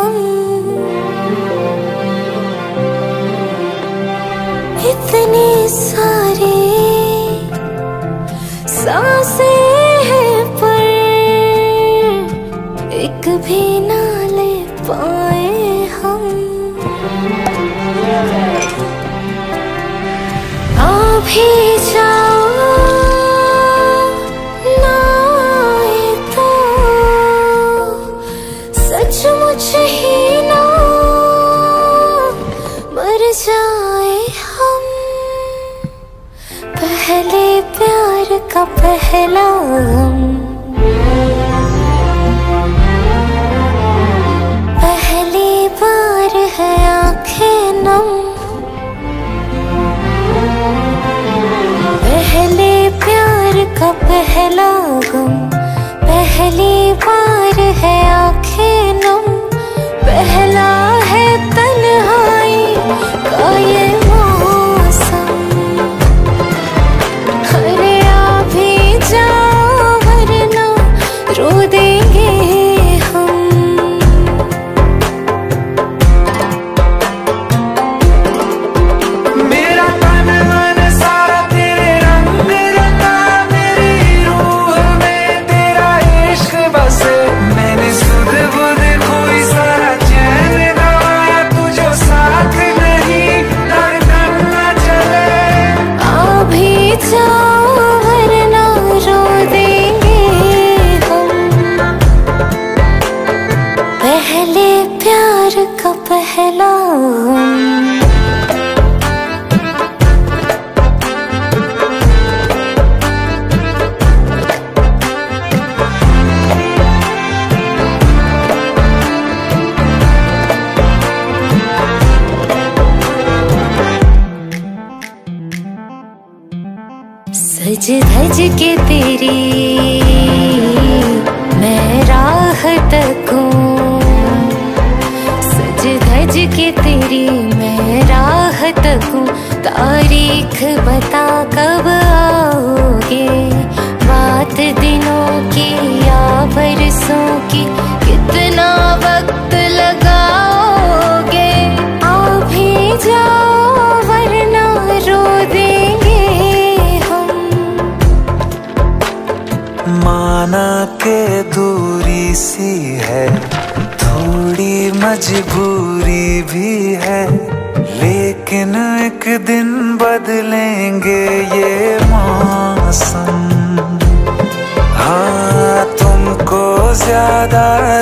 हम। इतनी सारी सांसें हैं पर एक भी ना ले पाए हम। आ भी जाओ ना आए तो सचमुच ही ना मर जाए हम। पहले प्यार का पहला गम, पहली बार है आंखें नम। पहले प्यार का पहला गम, पहली बार है आंखें नम। पहला है तन्हाई का ये मौसम। अरे आ भी जाओ वरना रो देंगे हम। मेरा तन मन सारा तेरे रंग रंगा, मेरी रूह में तेरा इश्क बसे। मैंने सुध बुध खोई सारा चैन गवाया, तुझो साथ नहीं धड़कन न चले। आ भी जाओ वरना रो देंगे हम। पहले प्यार का पहला गम। सज धज के तेरी मैं राह तकूं, सज धज के तेरी मैं राह तकूं। तारीख बता कब आओगे, बात दिनों की या बरसों की, कितना वक्त लगाओगे। आ भी जाओ वरना रो देंगे हम। माना के दूरी सी है, थोड़ी मजबूरी भी है, लेकिन एक दिन बदलेंगे ये मौसम। हाँ तुमको ज्यादा